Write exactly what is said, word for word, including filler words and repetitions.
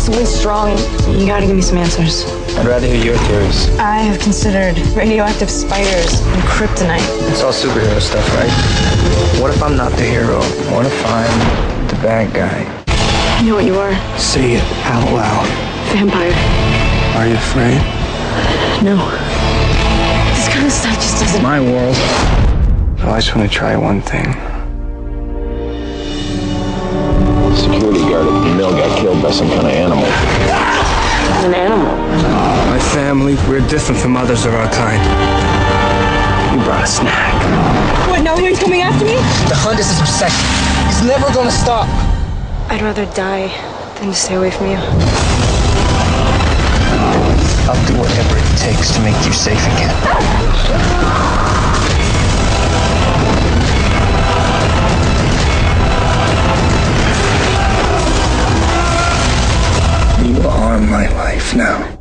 impossibly strong? You gotta give me some answers. I'd rather hear your theories. I have considered radioactive spiders and kryptonite. It's all superhero stuff, right? What if I'm not the hero? What if I'm the bad guy? I know what you are. Say it out loud. Vampire. Are you afraid? No. This kind of stuff just doesn't... My world. Well, I just want to try one thing. Security guard at the mill got killed by some kind of animal. An animal? My family, we're different from others of our kind. You brought a snack. What, now he's coming after me? The hunt is his obsession. He's never gonna stop. I'd rather die than to stay away from you. I'll do whatever it takes to make you safe again. You are my life now.